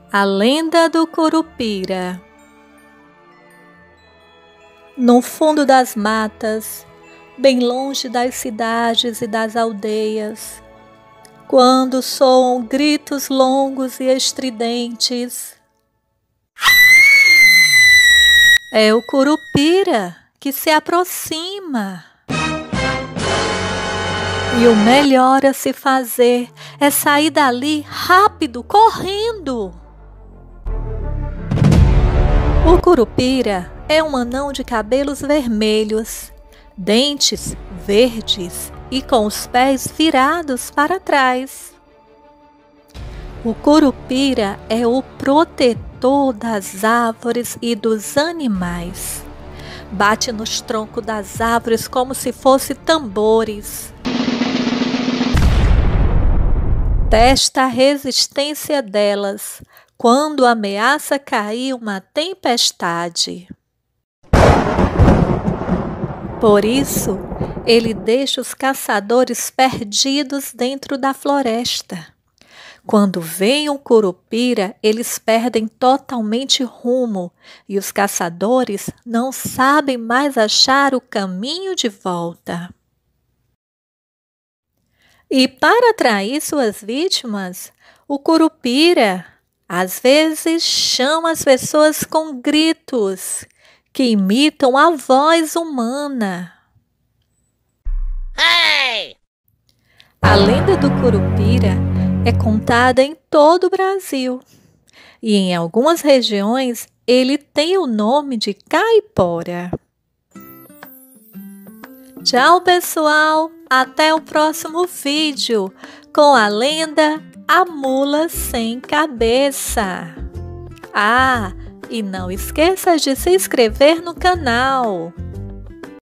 A lenda do Curupira. No fundo das matas, bem longe das cidades e das aldeias, quando soam gritos longos e estridentes, é o Curupira que se aproxima. E o melhor a se fazer é sair dali rápido, correndo. O Curupira é um anão de cabelos vermelhos, dentes verdes e com os pés virados para trás. O Curupira é o protetor das árvores e dos animais. Bate nos troncos das árvores como se fossem tambores. Testa a resistência delas quando ameaça cair uma tempestade. Por isso, ele deixa os caçadores perdidos dentro da floresta. Quando vem um Curupira, eles perdem totalmente rumo e os caçadores não sabem mais achar o caminho de volta. E para atrair suas vítimas, o Curupira às vezes chama as pessoas com gritos que imitam a voz humana. Hey! A lenda do Curupira é contada em todo o Brasil e em algumas regiões ele tem o nome de caipora. Tchau, pessoal! Até o próximo vídeo com a lenda A Mula Sem Cabeça. Ah, e não esqueça de se inscrever no canal.